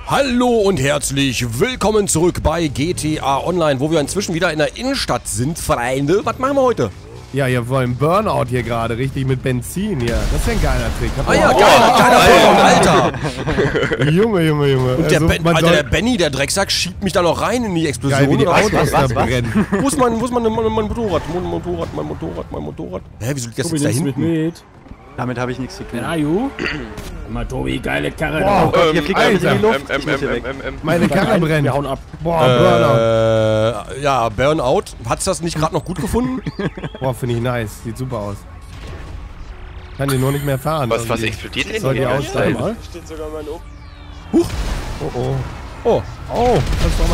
Hallo und herzlich willkommen zurück bei GTA Online, wo wir inzwischen wieder in der Innenstadt sind, Freunde. Was machen wir heute? Ja, ihr wollt Burnout hier gerade, richtig mit Benzin hier. Das ist ja ein geiler Trick. Ah ja, geiler Alter. Junge. Und der Benny, der Drecksack, schiebt mich da noch rein in die Explosion. Geil, wie die Autos da was? brennen. Wo ist mein Motorrad? Mein Motorrad. Hä, wieso liegt das jetzt da hinten? Damit habe ich nichts zu tun. Ja, Ju. Mal, Tobi, geile Karre. Boah, Hier fliegt alles in die Luft. Ich muss hier weg. Meine Karre brennt. Wir hauen ab. Boah, Burnout. Ja, Burnout. Hat's das nicht gerade noch gut gefunden? Boah, finde ich nice. Sieht super aus. Kann den nur nicht mehr fahren. Was explodiert denn Soll die hier? aussteigen? Steht sogar mein Ob. Huch. Oh. Oh. Oh, das war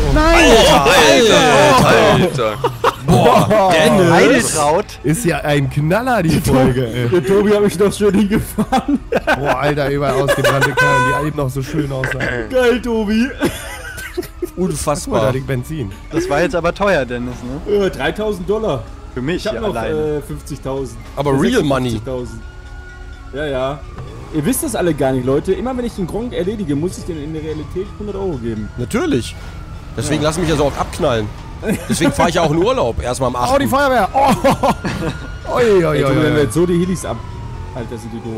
mein Auto. Alter! Boah, Dennis. Heideltraut. Ist ja ein Knaller, die Folge, ey. Der Tobi hat mich doch schön hingefahren. Boah, Alter, überall ausgebrannte Karren, die eben noch so schön aussahen. Geil, Tobi. Guck mal, da Unfassbar. liegt Benzin. Das war jetzt aber teuer, Dennis, ne? $3.000. Für mich Ich hab ja noch alleine. 50.000. Aber real money. 56.000. Ja. Ihr wisst das alle gar nicht, Leute. Immer wenn ich den Gronk erledige, muss ich den in der Realität 100 € geben. Natürlich. Deswegen lass mich ja so oft abknallen. Deswegen fahre ich ja auch in Urlaub. Erstmal am 8. Oh, die Feuerwehr! Oh! Oi. Ey, Tobi, wenn wir jetzt so die Helis ab... Alter, sind die doof.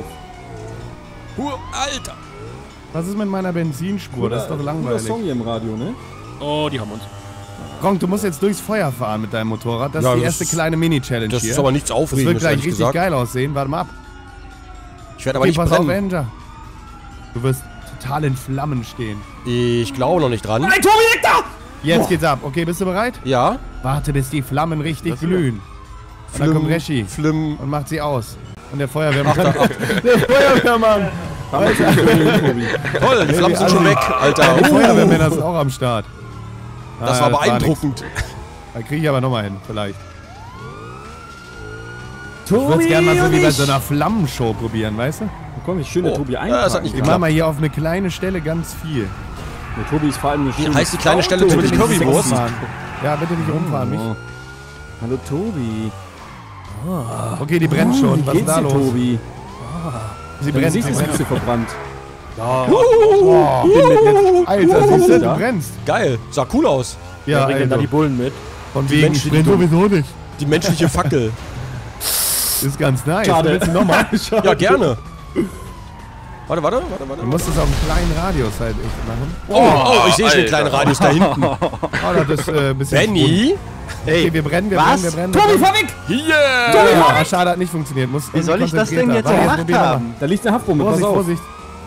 Alter. Was ist mit meiner Benzinspur? Das ist doch Guter langweilig. Song hier im Radio, ne? Oh, die haben uns. Gronk, du musst jetzt durchs Feuer fahren mit deinem Motorrad. Das Ja, ist die das erste kleine Mini-Challenge Das hier. ist aber nichts das wird Aufregendes, gleich ehrlich richtig gesagt. geil aussehen. Warte mal ab. Ich werde aber Okay, nicht pass auf, brennen. Ranger. Du wirst total in Flammen stehen. Ich glaube noch nicht dran. Nein, Tobi, liegt da! Jetzt geht's ab. Okay, bist du bereit? Ja. Warte, bis die Flammen richtig glühen. Und dann kommt Reschi Flim. und macht sie aus. Und der Feuerwehrmann. Der Feuerwehrmann! Alter. Toll, die Flammen sind schon weg, Alter. Die Feuerwehrmänner sind auch am Start. Das war beeindruckend. Da kriege ich aber nochmal hin, vielleicht. Ich Tobi, würde es gerne mal so wie bei so einer Flammenshow probieren, weißt du? Komm, ich schön der Tobi ein. das hat nicht Ich mach mal hier auf eine kleine Stelle ganz viel. Der Tobi ist vor allem eine Wie schöne heißt die kleine Frau, Stelle Tobi. für die Currywurst? Ja, bitte nicht rumfahren, mich. Hallo, Tobi. Okay, die brennt schon. Was ist Geht's da dir, los? Tobi? Sie Dein brennt, sie Gesicht ist ein brennt. bisschen verbrannt. Boah. Alter, siehst du, Ja? du brennst. Geil, sah cool aus. Ja, Bringen da Alter. die Bullen mit. Von die wegen, Menschen, ich die brenn dumm. sowieso nicht. Die menschliche Fackel. Ist ganz nice. Schade. Willst du nochmal? Ja, gerne. Warte. Du musst es auf einen kleinen Radius halt echt machen. Oh, ich sehe schon den kleinen Radius da hinten. Oh, das ist ein bisschen... Benny? Okay, wir brennen. Tobi, fahr weg! Yeah! Ja, schade, hat nicht funktioniert. Wie soll ich das denn jetzt gemacht haben? Da liegt eine Haftbombe, pass Vorsicht, auf. Vorsicht.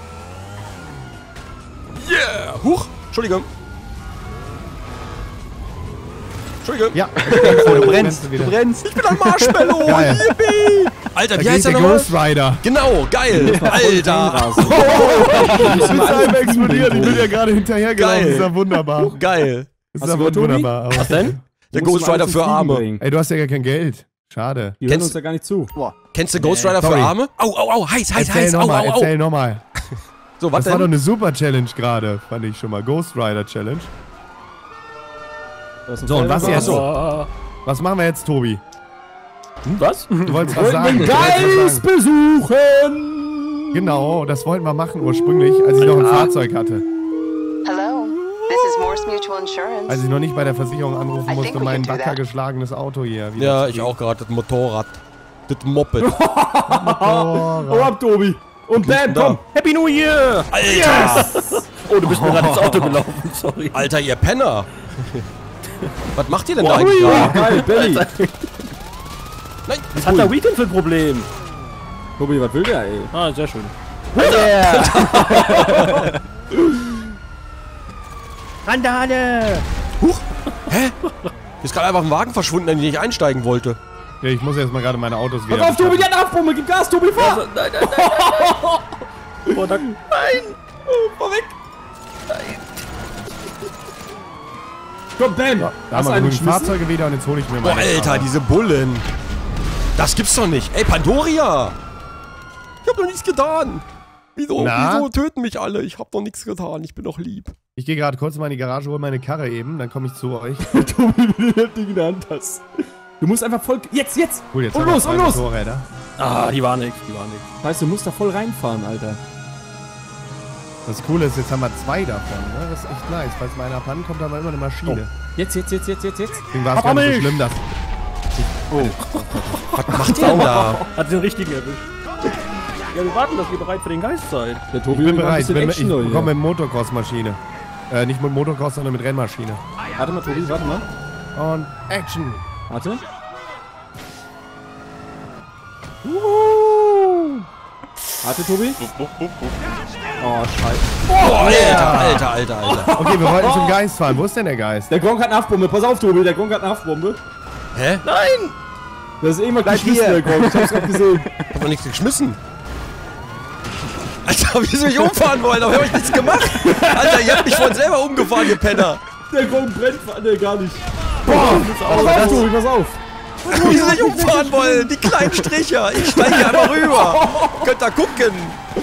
Yeah! Huch! Entschuldigung. Ja, Du brennst, du wieder. brennst. Ich bin ein Marshmallow! Geil. Yippie! Alter, Da wie geht heißt der der nochmal? Ghost Rider. Genau, geil! Alter! Das ist einfach explodiert. Ich bin ja gerade hinterhergelaufen. Geil. Das ist ja wunderbar. Geil! Das Hast ist du aber gehört, Tobi? wunderbar. Was denn? Der Ghost Rider für Arme. Ey, du hast ja gar kein Geld. Schade. Die hören Kennst- uns ja gar nicht zu. Kennst du Ghost Rider für Sorry. Arme? Au, heiß, Erzähl au, nochmal, au, au. erzähl nochmal. So, was Das war doch denn? eine super Challenge gerade, fand ich schon mal. Ghost Rider Challenge. So, und was jetzt? Was machen wir jetzt, Tobi? Was? Du wolltest was sagen. Den Du wolltest was Geist sagen. besuchen! Genau, das wollten wir machen ursprünglich, als ich noch ein Fahrzeug hatte. Hello, this is Morse Mutual Insurance. Als ich noch nicht bei der Versicherung anrufen I think musste, we mein can do wacker that. geschlagenes Auto hier. wieder Ja, zu ich kriegen. auch gerade. Das Motorrad. Das Moped. Oh, ab, Tobi! Und bam, da? komm! Happy New Year! Alter! Oh, du bist mir gerade ins Auto gelaufen, sorry. Alter, ihr Penner! Was macht ihr denn da eigentlich gerade? Geil, Benny! Nein! Was hat der Weekend für ein Problem? Tobi, was will der, ey? Ah, sehr schön. Randale! Ist gerade einfach ein Wagen verschwunden, in den ich einsteigen wollte. Ja, ich muss jetzt mal gerade meine Autos wieder. Pass auf, Tobi, die hat eine Haftbombe! Gib Gas, Tobi, fahr! Nein! Oh, danke. Nein! Oh, fahr weg! Komm, bam! Da Hast haben du wir einen genügend geschmissen? Fahrzeuge wieder und jetzt hole ich mir Boah, mal. Alter, diese Bullen! Das gibt's doch nicht! Ey, Pandoria! Ich hab doch nichts getan! Wieso töten mich alle? Ich hab doch nichts getan, ich bin doch lieb. Ich gehe gerade kurz mal in die Garage, hole meine Karre eben, dann komme ich zu euch. Tobi, wie du das Ding in der Hand hast. Du musst einfach voll... Jetzt! Cool, jetzt Und haben wir los, zwei und los! Motorräder. Ah, die war nix. Weißt du, du musst da voll reinfahren, Alter. Das Coole ist, jetzt haben wir 2 davon. Ne? Das ist echt nice. Falls mal einer abhanden kommt, haben wir immer eine Maschine. Jetzt. Deswegen war es gar nicht so schlimm, dass... Was macht ihr denn da? Hat den richtigen erwischt. Ja, wir warten, dass ihr bereit für den Geist seid. Der Tobi Ich bin will mal ein bereit. bisschen Ich Action hier. komme mit Motocross-Maschine. Nicht mit Motocross, sondern mit Rennmaschine. Warte mal, Tobi, warte mal. Und Action! Warte. Warte, Tobi. Oh, scheiße. Oh, Alter. Okay, wir wollten zum Geist fahren. Wo ist denn der Geist? Der Gronk hat eine Haftbombe. Pass auf, Tobi, der Gronk hat eine Haftbombe. Hä? Das ist irgendwann geschmissen, der Gronk. Ich hab's gerade gesehen. Ich hab doch nichts geschmissen. Alter, wie soll ich umfahren wollen? Aber ich hab ich nichts gemacht. Alter, ihr habt mich vorhin selber umgefahren, ihr Penner. Der Gronk brennt, nee, gar nicht. Boah! Pass auf, Tobi, pass auf. Wie soll ich umfahren wollen? Die kleinen Stricher. Ich steige hier einmal rüber. Könnt ihr gucken.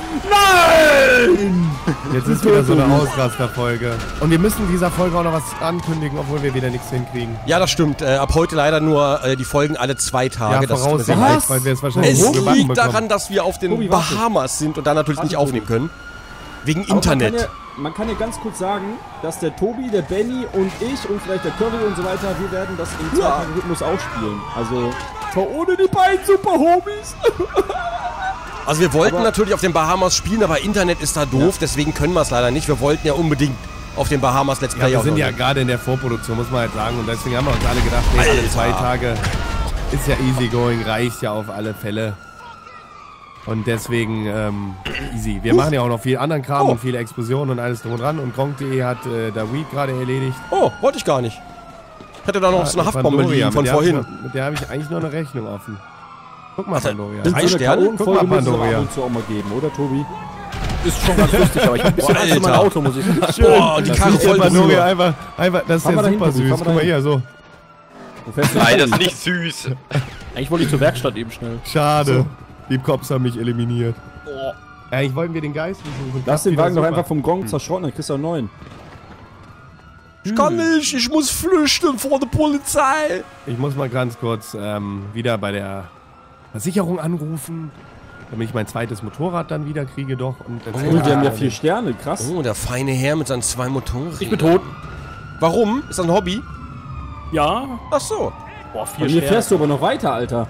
Nein! Jetzt ist wieder so eine Ausrasterfolge. Und wir müssen dieser Folge auch noch was ankündigen, obwohl wir wieder nichts hinkriegen. Ja, das stimmt. Ab heute leider nur die Folgen alle 2 Tage. Ja, Das tut mir sehr voraussichtlich, leid. weil wir es wahrscheinlich Es so gebacken liegt bekommen. daran, dass wir auf den Tobi, warte. Bahamas sind und da natürlich nicht aufnehmen können. Wegen Aber Internet. Man kann ja ganz kurz sagen, dass der Tobi, der Benny und ich und vielleicht der Curry und so weiter, wir werden das im zweiten Rhythmus auch spielen. Also, zwar ohne die beiden super Homies. Also wir wollten natürlich auf den Bahamas spielen, aber Internet ist da doof, deswegen können wir es leider nicht. Wir wollten ja unbedingt auf den Bahamas Let's Ja, Play wir auch sind noch ja nehmen. gerade in der Vorproduktion, muss man halt sagen. Und deswegen haben wir uns alle gedacht, nee, alle Alter. 2 Tage ist ja easy going, reicht ja auf alle Fälle. Und deswegen easy. Wir machen ja auch noch viel anderen Kram und viele Explosionen und alles drum und dran. Und Gronk.de hat da Weed gerade erledigt. Oh, wollte ich gar nicht. Ich hatte da noch so eine Haftbombe Pandoria, liegen von mit der vorhin. hab ich noch- Mit der habe ich eigentlich nur eine Rechnung offen. Guck mal, Alter, Pandoria. das- 3 Sterne? Guck mal, Pandoria. Ab und zu auch mal geben, oder Tobi? Ist schon ganz lustig, aber ich hab ein bisschen Boah, Angst um mein Alter. Auto, muss ich sagen. Boah, die Karre voll Pandoria drüber. einfach, das ist Fahr ja mal dahin, super Tobi, süß. fahr mal Guck mal dahin. hier, so. Nein, das ist nicht süß. Eigentlich wollte ich zur Werkstatt eben schnell. Schade. Die Cops haben mich eliminiert. Eigentlich wollten wir den Geist besuchen. Lass den wieder Wagen doch super. einfach vom Gronk zerschrotten, dann kriegst du einen neuen. Ich kann nicht, ich muss flüchten vor der Polizei. Ich muss mal ganz kurz wieder bei der Versicherung anrufen, damit ich mein zweites Motorrad dann wieder kriege doch. Und Oh, die haben ja 4 Sterne, krass. Oh, der feine Herr mit seinen 2 Motorrädern. Ich bin tot. Warum? Ist das ein Hobby? Ja. Ach so. Boah, Bei 4 mir Sterne. fährst du aber noch weiter, Alter.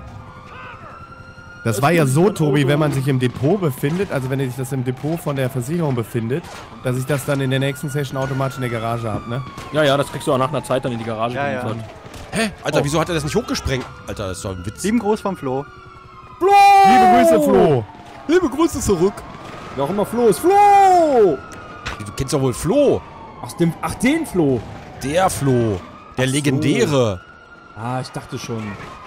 Das war ja so, Tobi, wenn man sich im Depot befindet, also wenn sich das im Depot von der Versicherung befindet, dass ich das dann in der nächsten Session automatisch in der Garage habe, ne? Ja, das kriegst du auch nach einer Zeit dann in die Garage Ja, ja. geliefert. Hä? Alter, wieso hat er das nicht hochgesprengt? Alter, das ist doch ein Witz. Lieben Gruß vom Flo. Liebe Grüße, Flo! Liebe Grüße zurück. Wer auch immer Flo ist. Flo! Du kennst doch wohl Flo. Ach, den Flo. Der Flo. Der legendäre. Ah, ich dachte schon.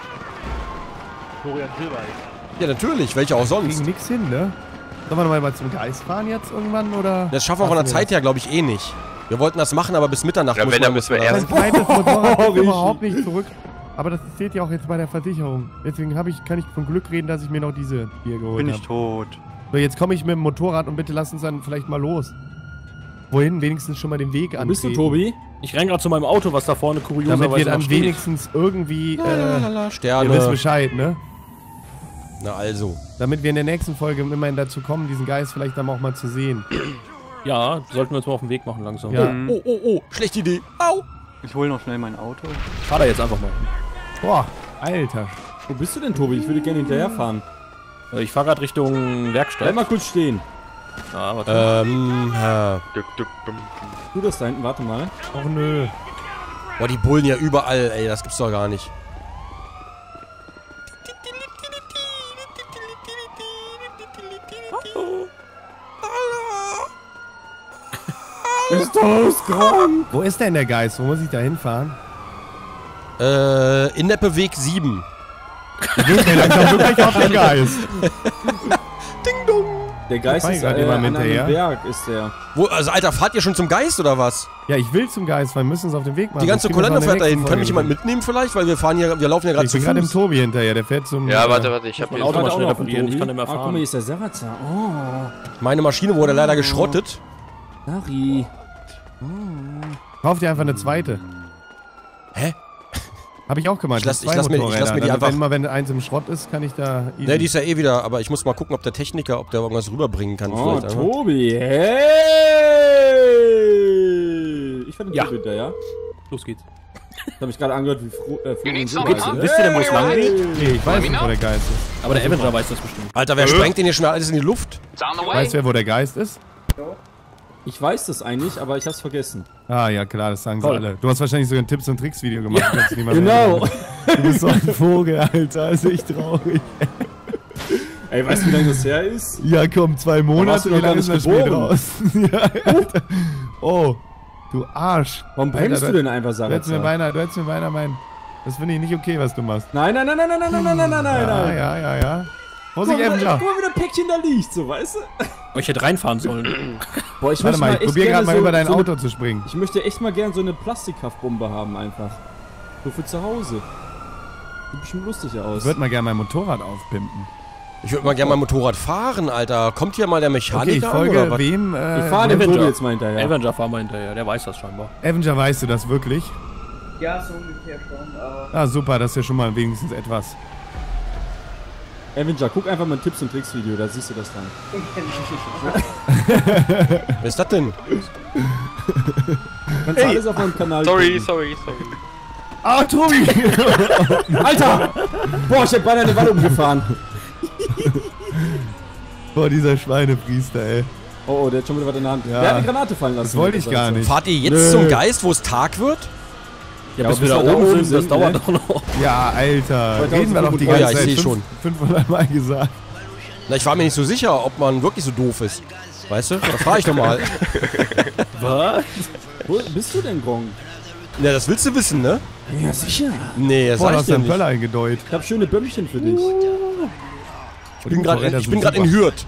Florian Silbereis. Ja, natürlich. Welcher auch sonst. Kriegen nix hin, ne? Sollen wir mal zum Geist fahren jetzt irgendwann, oder? Das schaffen wir von der Zeit her, glaube ich, eh nicht. Wir wollten das machen, aber bis Mitternacht Ja, muss wenn, man... dann müssen wir muss man- erst- Mein zweites Motorrad ist Richtig. überhaupt nicht zurück. Aber das zählt ja auch jetzt bei der Versicherung. Deswegen kann ich von Glück reden, dass ich mir noch diese hier geholt Bin habe. ich tot. So, jetzt komme ich mit dem Motorrad und bitte lass uns dann vielleicht mal los. Wohin? Wenigstens schon mal den Weg Wo bist du, antreten. Tobi? Ich renn gerade zu meinem Auto, was da vorne kurioserweise Damit wir dann noch steht. wenigstens irgendwie, Lalalala, ihr wisst Sterne. Bescheid, ne? Na also. Damit wir in der nächsten Folge immerhin dazu kommen, diesen Geist vielleicht dann auch mal zu sehen. Ja, sollten wir uns mal auf den Weg machen langsam. Ja. Oh, oh, oh. Schlechte Idee. Au. Ich hol noch schnell mein Auto. Ich fahr da jetzt einfach mal. Boah, Alter. Wo bist du denn, Tobi? Ich würde gerne hinterherfahren. Ich fahr gerade Richtung Werkstatt. Bleib mal kurz stehen. Ah, warte. Du das da hinten, warte mal. Och nö. Boah, die bullen ja überall, ey. Das gibt's doch gar nicht. Ist das Gronk? Wo ist denn der Geist? Wo muss ich da hinfahren? Inneppeweg 7. Ich bin langsam wirklich auf den Geist. Ding dong. Der Geist Ich ist fahr grad immer an einem hinterher. Berg, ist der. Wo, also, Alter, fahrt ihr schon zum Geist oder was? Ja, ich will zum Geist, weil wir müssen uns auf den Weg machen. Die ganze Das kriegen wir Kolonne noch in fährt der dahin. nächsten Kann mich Folge jemand mitnehmen vielleicht? Weil wir laufen ja gerade Ich zu bin gerade dem Fuß. Tobi hinterher, der fährt zum... Ja, warte, ich hab Mein hier Auto mal mal schnell schnell reparieren, ich kann nicht mehr Ah, guck mal, fahren. hier ist der Sarazar. Oh, Meine Maschine wurde leider geschrottet. Dari. Kauf dir einfach eine zweite. Hä? Hab ich auch gemacht. Ich lass mir die einfach... Wenn eins im Schrott ist, kann ich da... Ne, die ist ja eh wieder, aber ich muss mal gucken, ob der Techniker, ob der irgendwas rüberbringen kann. Oh, vielleicht, Tobi, hey! Ich fand den Tobi da, ja? Los geht's. Ich hab mich gerade angehört, wie Florian so Wisst ihr denn, wo es lang geht? Nee, ich weiß nicht, wo der Geist ist. Aber der Avenger weiß das bestimmt. Alter, wer sprengt denn hier schon alles in die Luft? Weißt du, wo der Geist ist? Ich weiß das eigentlich, aber ich hab's vergessen. Ah, ja klar, das sagen sie alle. Du hast wahrscheinlich sogar ein Tipps- und Tricks-Video gemacht. Ja, genau. Du bist so ein Vogel, Alter. Das ist echt traurig. Ey, weißt du, wie lange das her ist? Ja, komm, 2 Monate. Wie lange ist das Spiel raus? Ja, Alter. Oh, du Arsch. Warum bremst du denn einfach, Sarah? Du hättest mir beinahe meinen... Das finde ich nicht okay, was du machst. Nein. Ja. Vorsicht, Avenger. Guck mal, wie der Päckchen da liegt, so, weißt du? Oh, ich hätte reinfahren sollen. Boah, ich Warte mal, ich probier gerade mal über dein Auto zu springen. Ich möchte echt mal gerne so eine Plastikhaftbombe haben, einfach. So für zu Hause. Sieht bestimmt lustig aus. Ich würde mal gerne mein Motorrad aufpimpen. Ich würde mal gerne mein Motorrad fahren, Alter. Kommt hier mal der Mechaniker okay, ich folge an, oder wem? Ich fahre den Tobi jetzt mal hinterher. Avenger fahren wir hinterher, der weiß das scheinbar. Avenger, weißt du das wirklich? Ja, so ungefähr schon, aber... Ah, super, das ist ja schon mal wenigstens etwas. Avenger, guck einfach mal ein Tipps- und Tricks-Video, da siehst du das dann. Wer ist das denn? Kannst du alles auf meinem Kanal Sorry. Ah, Tobi! Alter! Boah, ich hab beinahe eine Wand umgefahren. Boah, dieser Schweinepriester, ey. Oh, der hat schon wieder was in der Hand. Ja. Der hat eine Granate fallen lassen. Das wollte ich gar nicht. Fahrt ihr jetzt zum Geist, wo es Tag wird? Ja, bis wir da oben sind, das dauert doch noch. Ja, Alter. Reden wir doch die ganze Zeit. Ich seh schon. 500 Mal gesagt. Na, ich war mir nicht so sicher, ob man wirklich so doof ist. Weißt du? Da frage ich doch mal. Was? Wo bist du denn, Gronk? Ja, das willst du wissen, ne? Ja, sicher. Nee, das Boah, sag du ich hast dir deinen nicht. Böller eingedeutet. Ich hab schöne Bömmchen für dich. Ich bin gerade in Hürth.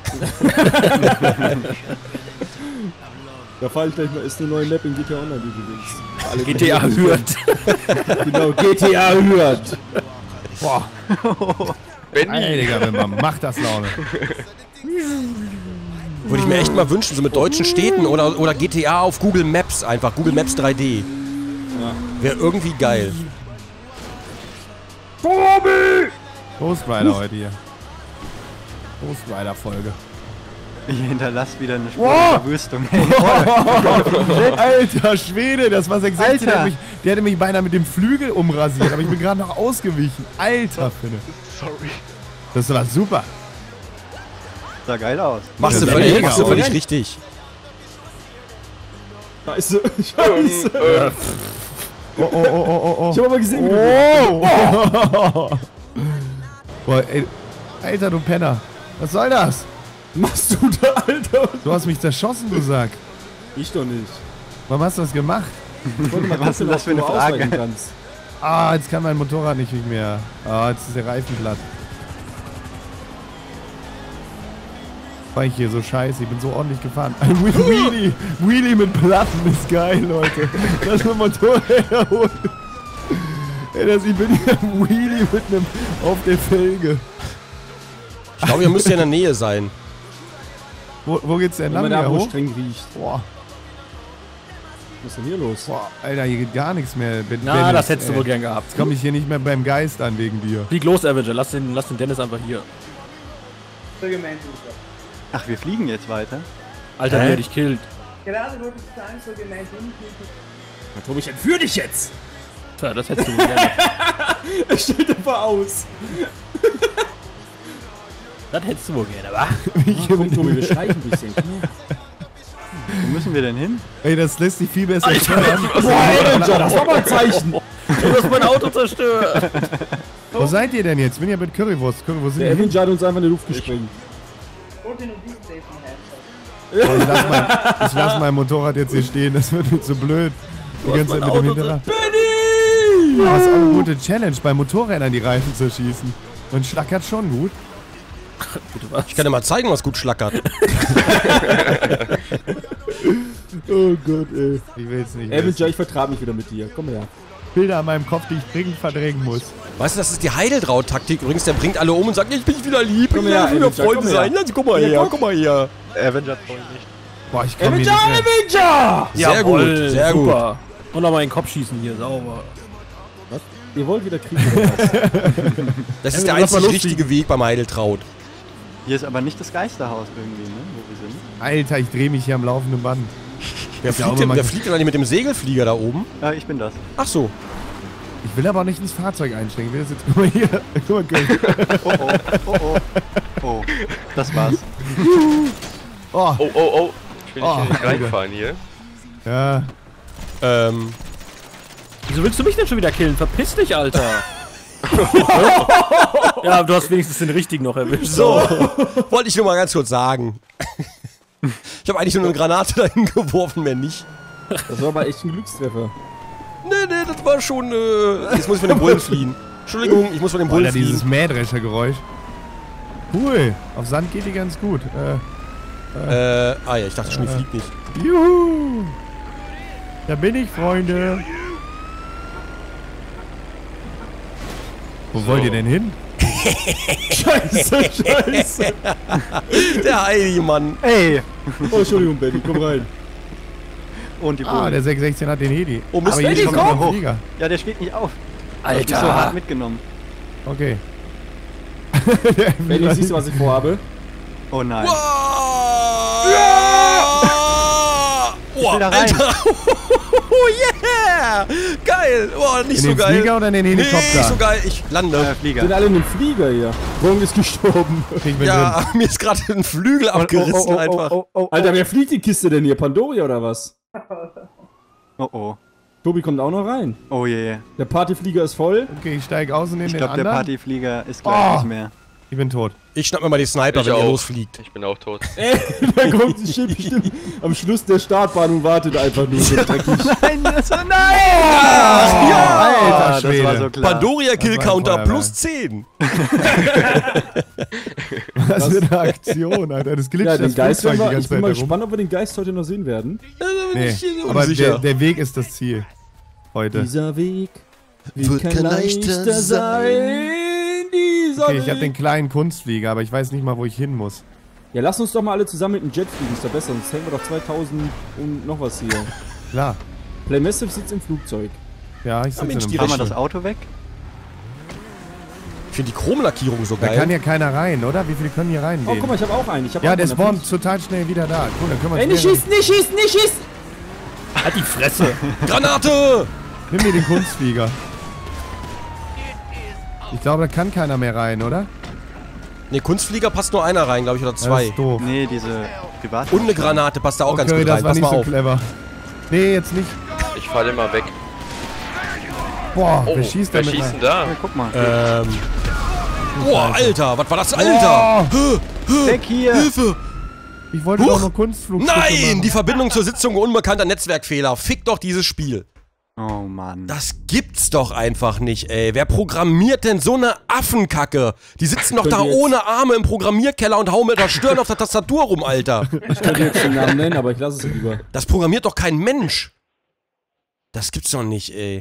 Da fahr ich gleich mal, ist eine neue Map in GTA Online, die du willst. GTA Hürth. Genau, GTA Hürth. Boah. Ey, Digga, wenn man macht das Laune. Würde ich mir echt mal wünschen, so mit deutschen Städten oder GTA auf Google Maps einfach. Google Maps 3D. Wäre irgendwie geil. Ghost Rider heute hier. Ghost Rider Folge. Ich hinterlasse wieder eine Spur der Verwüstung. Hey, Alter Schwede, das war 616. Der hätte mich beinahe mit dem Flügel umrasiert, aber ich bin gerade noch ausgewichen. Alter Finne. Sorry. Das war super. Sah geil aus. Machst du völlig richtig. Scheiße. Scheiße. Oh. Ich hab aber gesehen, Boah, ey. Alter, du Penner. Was soll das? machst du da, Alter? Du hast mich zerschossen, du Sack. Ich doch nicht. Warum hast du das gemacht? Ich wollte mal Was ist denn das für eine Frage? Ah, jetzt kann mein Motorrad nicht mehr. Ah, jetzt ist der Reifen platt. War ich hier so scheiße, ich bin so ordentlich gefahren. Ein Wheelie mit Platten ist geil, Leute. Das ist ein Motorräder holen. Ey, ich bin hier im Wheelie mit einem auf der Felge. Ich glaube, ihr müsst ja in der Nähe sein. Wo geht's denn lang? Da, wo hoch? streng riecht. Boah. Was ist denn hier los? Boah, Alter, hier geht gar nichts mehr. Na, das hättest du wohl gern gehabt. Jetzt komme ich hier nicht mehr beim Geist an wegen dir. Flieg los, Avenger. Lass den Dennis einfach hier. Ach, wir fliegen jetzt weiter? Alter, wer dich killt. Gerade wollte ich sagen, so gemeint Tobi, ich entführ dich jetzt! Tja, das hättest du wohl gerne. Er stellt einfach aus. Das hättest du wohl gerne, wa? Komm, Tobi, wir schleichen ein bisschen. Wo müssen wir denn hin? Ey, das lässt sich viel besser Alter, steuern. Alter, das war mal ein Zeichen. Du hast mein Auto zerstört. Wo seid ihr denn jetzt? Ich bin ja mit Currywurst. Currywurst Der Avenger hat uns einfach in die Luft gesprengt. Ich lass mein Motorrad jetzt hier stehen, das wird mir zu blöd. Die ganze Zeit mit dem Hinterrad. Benny! Das ist auch eine gute Challenge, bei Motorrädern die Reifen zerschießen. Und schlackert schon gut. Ich kann dir mal zeigen, was gut schlackert. Oh Gott, ey. Ich will's nicht. Avenger, ich vertrag mich wieder mit dir. Komm her. Bilder an meinem Kopf, die ich dringend verdrängen muss. Weißt du, das ist die Heideldraut-Taktik. Übrigens, der bringt alle um und sagt, ich bin wieder lieb, ich will her, wieder Avenger, Freunde komm sein. her. Ja, guck mal her, guck mal her. Avenger voll nicht. Boah, ich komm hier nicht mehr. Avenger! Sehr gut, sehr gut. Super. Und nochmal in den Kopf schießen hier, sauber. Ihr wollt wieder kriegen oder was? Das ist der einzig richtige Weg beim Heideltraut. Hier ist aber nicht das Geisterhaus irgendwie, ne? Wo wir sind. Alter, ich drehe mich hier am laufenden Band. Wer fliegt denn eigentlich mit dem Segelflieger da oben? Ja, ich bin das. Ach so. Ich will aber nicht ins Fahrzeug einsteigen. Ich will das jetzt, guck mal hier. Guck mal, Oh, oh, oh, oh. Oh, das war's. Oh. Oh, oh, oh. Ich will nicht reinfahren hier. Ja. Wieso willst du mich denn schon wieder killen? Verpiss dich, Alter. Ja, du hast wenigstens den richtigen noch erwischt. So, wollte ich nur mal ganz kurz sagen. Ich habe eigentlich nur eine Granate dahin geworfen, mehr nicht. Das war aber echt ein Glückstreffer. Nee, das war schon, jetzt muss ich von dem Bullen fliehen. Entschuldigung, ich muss von dem Bullen fliehen. Dieses Mähdrescher-Geräusch. Cool. Auf Sand geht die ganz gut. Ja, ich dachte schon, die fliegt nicht. Juhu. Da bin ich, Freunde. Wo wollt ihr denn hin? Scheiße. Der heilige Mann. Ey! Oh, Entschuldigung, Benny, komm rein. Und die Ah, Bullen. der 616 hat den Heli. Oh, Mist, aber hier Benny, kommt komm! noch ein Flieger. Ja, der steht nicht auf. Alter. Ich hab mich so hart mitgenommen. Okay. Benny, siehst du, was ich vorhabe? Oh nein. Wow! Ich will da rein. Alter! Oh yeah! Geil! Boah, nicht In so den geil. Flieger oder in den Helikopter? Nee, nicht so geil. Ich lande. Flieger. Sind alle in dem Flieger hier. Gong ist gestorben. Ich bin drin. Ja, mir ist gerade ein Flügel abgerissen einfach. Alter, wer fliegt die Kiste denn hier? Pandoria oder was? Oh oh. Tobi kommt auch noch rein. Oh je. Der Partyflieger ist voll. Okay, ich steige aus und in Ich den glaube, der anderen. Partyflieger ist gleich nicht mehr. Ich bin tot. Ich schnapp mir mal die Sniper, Ich wenn ihr auch. losfliegt. Ich bin auch tot. Der kommt, steht bestimmt am Schluss der Startbahn und wartet einfach nur so dreckig. Nein, das war nein! Alter Das Schwede. war so klar. Pandoria Kill Das war ein Counter Feuerwehr. plus 10. Was für eine Aktion, Alter. Das glitscht Ja, den das Geist Flugzeug werden die wir, ich ganze bin Zeit mal herum. gespannt, ob wir den Geist heute noch sehen werden. Nee, aber der Weg ist das Ziel. Heute. Dieser Weg Wird kein leichter sein. Dieser Okay, ich habe Weg. den kleinen Kunstflieger, aber ich weiß nicht mal, wo ich hin muss. Ja, lass uns doch mal alle zusammen mit dem Jet fliegen, ist doch besser, sonst hängen wir doch 2000 und noch was hier. Klar. Playmassive sitzt im Flugzeug. Ja, ich sitze Mensch, in die einem Fahren wir Flugzeug. das Auto weg? Ich finde die Chromlackierung so Da geil. kann ja keiner rein, oder? Wie viele können hier reingehen? Oh, guck mal, ich habe auch einen. Ich hab Ja, auch der einen. spawnt total schnell wieder da. Cool, dann können wir Ey, nicht schießen, nicht schießen, nicht schießen! Halt die Fresse. Granate! Nimm mir den Kunstflieger. Ich glaube, da kann keiner mehr rein, oder? Ne, Kunstflieger passt nur einer rein, glaube ich, oder Das zwei. ist doof. Nee, diese Privat. Und eine Granate passt da auch ganz Okay, gut das rein. war Pass nicht mal so auf. clever. Nee, jetzt nicht. Ich falle immer weg. Boah, Oh, wer schießt wer denn mit schießt einer- denn da? Hey, guck mal. Boah, Alter, was war das, Alter? Weg hier! Hilfe! Ich wollte Huch! doch nur Kunstflugzeuge Nein, machen. die Verbindung zur Sitzung unbekannter Netzwerkfehler. Fick doch dieses Spiel. Oh Mann. Das gibt's doch einfach nicht, ey. Wer programmiert denn so eine Affenkacke? Die sitzen doch da Könnt ihr jetzt- ohne Arme im Programmierkeller und hauen mit der Stirn auf der Tastatur rum, Alter. Ich könnte jetzt den Namen nennen, aber ich lasse es lieber. Das programmiert doch kein Mensch. Das gibt's doch nicht, ey.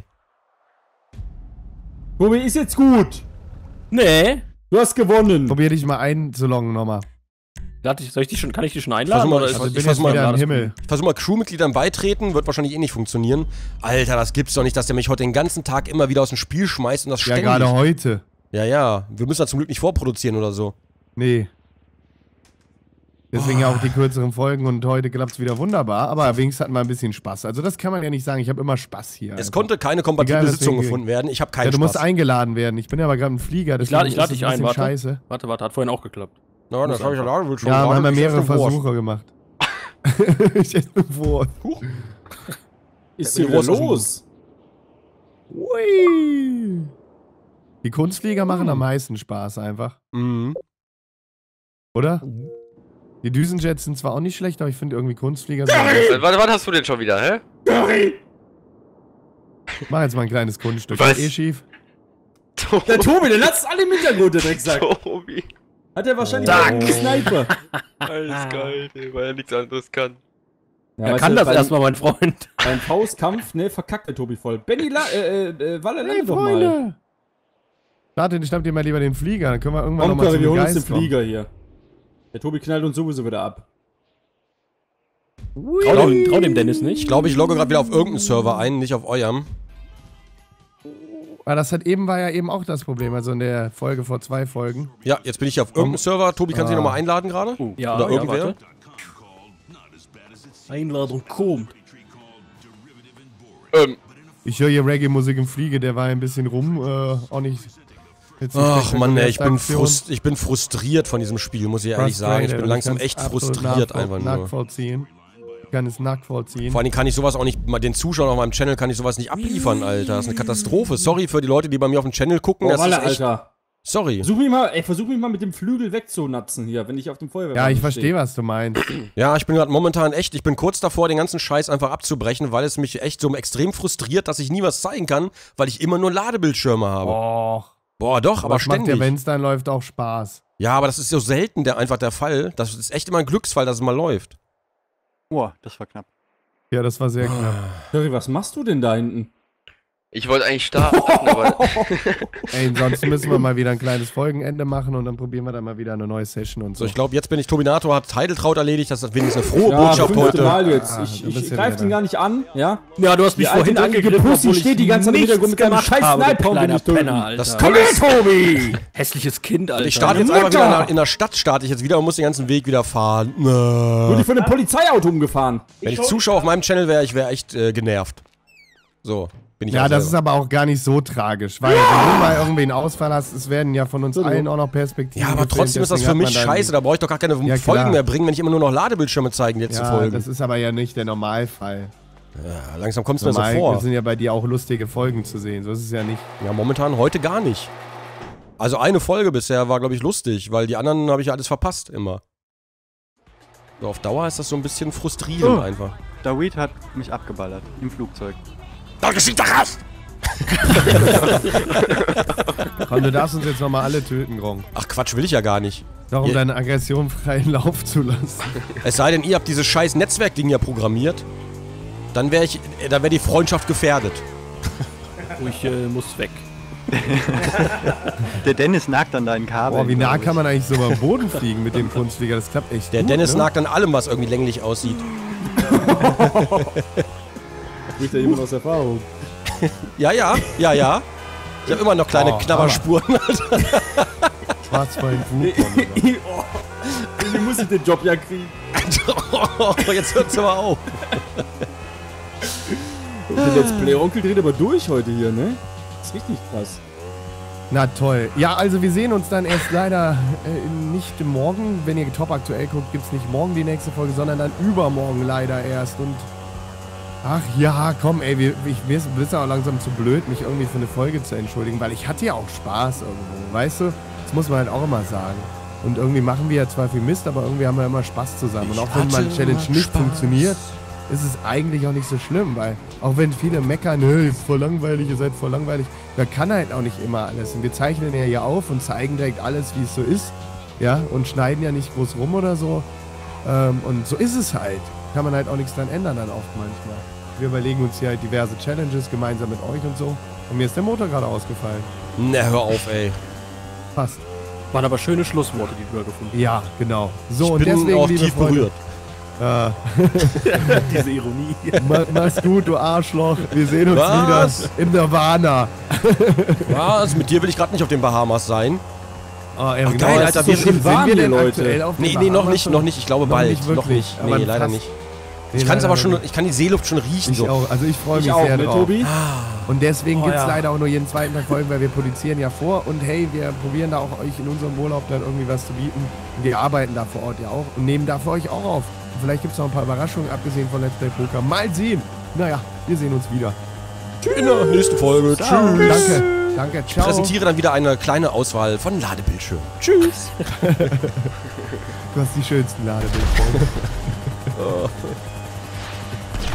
Tobi, ist jetzt gut. Nee. Du hast gewonnen. Probier dich mal einzuloggen nochmal. Kann ich die schon einladen? Versuch mal, oder ich ist Also versuch- ich bin jetzt mal, wieder im Himmel. Ich versuche mal Crewmitgliedern beitreten, wird wahrscheinlich eh nicht funktionieren. Alter, das gibt's doch nicht, dass der mich heute den ganzen Tag immer wieder aus dem Spiel schmeißt und das Ja, ständig. gerade heute. Ja. Wir müssen das zum Glück nicht vorproduzieren oder so. Nee. Deswegen ja auch die kürzeren Folgen und heute klappt's wieder wunderbar, aber wenigstens hatten wir ein bisschen Spaß. Also das kann man ja nicht sagen, ich habe immer Spaß hier. Es einfach. konnte keine kompatible Egal, Sitzung deswegen- gefunden werden. Ich habe keinen Ja, du musst Spaß. eingeladen werden. Ich bin ja aber gerade ein Flieger, Ich deswegen lade ist es dich ein ein, bisschen warte. scheiße. Warte, hat vorhin auch geklappt. Na, das habe ich ja schon Ja, wir gerade haben ja geschafft, mehrere eine Wurst. Versuche gemacht. Ich esse eine Wurst. Ist Ja, hier die Wurst los? Ui. Die Kunstflieger machen am meisten Spaß einfach. Mhm. Oder? Die Düsenjets sind zwar auch nicht schlecht, aber ich finde irgendwie Kunstflieger sind... Was hast du denn schon wieder, hä? Ich mach jetzt mal ein kleines Kunststück. Was? Ist eh schief. Der Tobi, der lasst alle im Hintergrund, der Drecksack. Tobi. Hat er wahrscheinlich Dank. einen Sniper. Alles geil, weil er nichts anderes kann. Ja, Er weißt kann du, das beim- erstmal, mein Freund. Beim Faustkampf, ne, verkackt der Tobi voll. Benny, Walle, lande Hey, doch mal. Freunde! Warte, schnapp dir mal lieber den Flieger, dann können wir irgendwann Komm, nochmal Curry, zum wir holen uns den Geist kommen. Flieger hier. Der Tobi knallt uns sowieso wieder ab. Trau dem Dennis nicht. Ich glaube, ich logge gerade wieder auf irgendeinem Server ein, nicht auf eurem. Aber das war ja eben auch das Problem, also in der Folge vor 2 Folgen. Ja, jetzt bin ich auf irgendeinem Server. Tobi, kann sich nochmal einladen gerade? Ja, oder irgendwer? Warte. Einladung kommt. Ich höre hier Reggae-Musik im Fliege, der war ein bisschen rum, auch nicht... Ach Mann, ey, ich bin frustriert von diesem Spiel, muss ich ehrlich sagen. Ich bin langsam echt frustriert einfach nur. Nachvollziehen. Ich kann es nachvollziehen. Vor allem kann ich sowas auch nicht, den Zuschauern auf meinem Channel kann ich sowas nicht abliefern, Alter. Das ist eine Katastrophe. Sorry für die Leute, die bei mir auf dem Channel gucken. Das ist echt, Alter. Sorry. Versuch mich mal mit dem Flügel wegzunatzen hier, wenn ich auf dem Feuerwehr Ja, ich verstehe, was du meinst. Ja, ich bin gerade momentan echt, ich bin kurz davor, den ganzen Scheiß einfach abzubrechen, weil es mich echt so extrem frustriert, dass ich nie was zeigen kann, weil ich immer nur Ladebildschirme habe. Boah, doch, aber ständig. Macht ja, wenn es dann läuft, auch Spaß. Ja, aber das ist so selten einfach der Fall. Das ist echt immer ein Glücksfall, dass es mal läuft. Boah, das war knapp. Ja, das war sehr knapp. Curry, was machst du denn da hinten? Ich wollte eigentlich starten, aber... Ey, ansonsten müssen wir mal wieder ein kleines Folgenende machen und dann probieren wir dann mal wieder eine neue Session und so. So, ich glaube, jetzt bin ich Tobinator, hat Heideltraut erledigt, das ist wenigstens eine frohe Botschaft heute. Mal jetzt. Ich greife den gar nicht an, ja? Ja, du hast mich vorhin angegriffen, Pussy steht die ganze Zeit im Hintergrund mit deinem scheiß Sniper und nicht Penner, Alter. Das Tolle ist, Tobi! Hässliches Kind, Alter. Ich starte jetzt einfach wieder in der Stadt, starte ich jetzt wieder und muss den ganzen Weg wieder fahren. Wurde ich von einem Polizeiauto umgefahren. Wenn ich Zuschauer auf meinem Channel wäre, ich wäre echt genervt. So. Ja, das ist aber auch gar nicht so tragisch, weil wenn du mal irgendwie einen Ausfall hast, es werden ja von uns allen auch noch Perspektiven. Ja, aber trotzdem ist das für mich scheiße, da brauche ich doch gar keine Folgen mehr bringen, wenn ich immer nur noch Ladebildschirme zeigen, die letzte Folge. Das ist aber ja nicht der Normalfall. Ja, langsam kommt es mir so vor. Es sind ja bei dir auch lustige Folgen zu sehen, so ist es ja nicht. Ja, momentan heute gar nicht. Also eine Folge bisher war, glaube ich, lustig, weil die anderen habe ich ja alles verpasst immer. So, auf Dauer ist das so ein bisschen frustrierend einfach. Dawid hat mich abgeballert im Flugzeug. Da geschieht der Rast! Komm, du darfst uns jetzt nochmal alle töten, Gronk. Ach Quatsch, will ich ja gar nicht. Doch, um deine Aggression freien Lauf zu lassen. Es sei denn, ihr habt dieses scheiß Netzwerkding ja programmiert. Dann wäre die Freundschaft gefährdet. Ich muss weg. Der Dennis nagt an deinen Kabel. Boah, wie nah kann man eigentlich so beim Boden fliegen mit dem Kunstflieger? Das klappt echt Der gut, Dennis ne? nagt an allem, was irgendwie länglich aussieht. Spricht ja jemand aus Erfahrung. Ja. Ich habe immer noch kleine Knabberspuren. Schwarz vor den Wie muss ich den Job ja kriegen? Jetzt hört's aber auf. Der Let's Play-Onkel dreht aber durch heute hier, ne? Das ist richtig krass. Na toll. Ja, also wir sehen uns dann erst leider nicht morgen. Wenn ihr top aktuell guckt, gibt es nicht morgen die nächste Folge, sondern dann übermorgen leider erst. Und ach ja, komm ey, mir ist auch langsam zu blöd, mich irgendwie für eine Folge zu entschuldigen, weil ich hatte ja auch Spaß irgendwo, weißt du? Das muss man halt auch immer sagen. Und irgendwie machen wir ja zwar viel Mist, aber irgendwie haben wir immer Spaß zusammen. Und auch wenn mal eine Challenge nicht funktioniert, ist es eigentlich auch nicht so schlimm, weil auch wenn viele meckern, hey, ist voll langweilig, ihr seid voll langweilig, da kann halt auch nicht immer alles. Und wir zeichnen ja hier auf und zeigen direkt alles, wie es so ist, ja, und schneiden ja nicht groß rum oder so. Und so ist es halt. Kann man halt auch nichts dran ändern dann oft manchmal. Wir überlegen uns hier halt diverse Challenges gemeinsam mit euch und so. Und mir ist der Motor gerade ausgefallen. Na, hör auf, ey. Passt. Waren aber schöne Schlussworte, die du da gefunden hast. Ja, genau. So, ich und bin deswegen, auch liebe tief Freunde, berührt. Diese Ironie. Mach's gut, du Arschloch. Wir sehen uns wieder im Nirvana. Was? Mit dir will ich gerade nicht auf den Bahamas sein. Oh, ey, ach, geil, Alter. Wir sind warm, wir denn Leute. Nee, noch nicht. Ich glaube bald. Noch nicht. Nee, leider nicht. Ich kann es aber schon, ich kann die Seeluft schon riechen. Ich so. Auch. Also ich freue mich sehr drauf. Tobi. Und deswegen gibt es leider auch nur jeden zweiten Tag Folgen, weil wir produzieren ja vor. Und hey, wir probieren da auch euch in unserem Urlaub dann irgendwie was zu bieten. Und wir arbeiten da vor Ort ja auch und nehmen da für euch auch auf. Und vielleicht gibt es noch ein paar Überraschungen, abgesehen von Let's Play Poker. Mal sehen. Naja, wir sehen uns wieder. In der nächsten Folge. Ciao. Tschüss. Danke, ciao. Ich präsentiere dann wieder eine kleine Auswahl von Ladebildschirmen. Tschüss. Du hast die schönsten Ladebildschirme.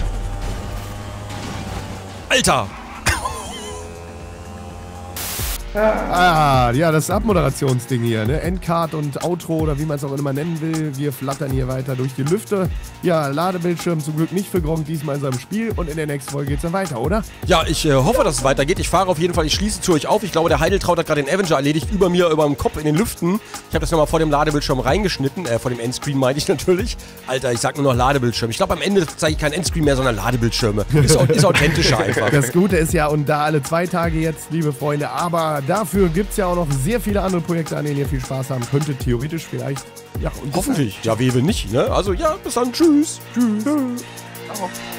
Alter! Ja, das Abmoderationsding hier, ne? Endcard und Outro oder wie man es auch immer nennen will. Wir flattern hier weiter durch die Lüfte. Ja, Ladebildschirm zum Glück nicht für Gronk diesmal in seinem Spiel. Und in der nächsten Folge geht's dann weiter, oder? Ja, ich hoffe, dass es weitergeht. Ich fahre auf jeden Fall, ich schließe zu euch auf. Ich glaube, der Heideltraut hat gerade den Avenger erledigt, über dem Kopf in den Lüften. Ich habe das nochmal vor dem Ladebildschirm reingeschnitten. Vor dem Endscreen meine ich natürlich. Alter, ich sag nur noch Ladebildschirm. Ich glaube, am Ende zeige ich kein Endscreen mehr, sondern Ladebildschirme. Ist authentischer einfach. Das Gute ist ja, und da alle 2 Tage jetzt, liebe Freunde, aber dafür gibt es ja auch noch sehr viele andere Projekte, an denen ihr viel Spaß haben könntet, theoretisch vielleicht. Ja, und hoffentlich. Ja, wer will nicht, ne? Also ja, bis dann. Tschüss. Tschüss. Ciao.